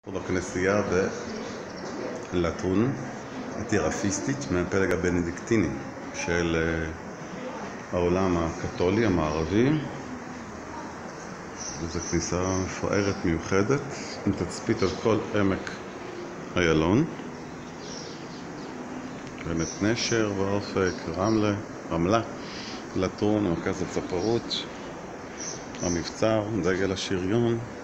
בכנסייה בלטרון, התירפיסטית, מהפלג הבנדיקטיני של העולם הקתולי המערבי. זו כניסה מפוארת מיוחדת, עם תצפית על כל עמק איילון, באמת נשר באופק, רמלה, לטרון, מרכז הצפרות, המבצר, דגל השריון.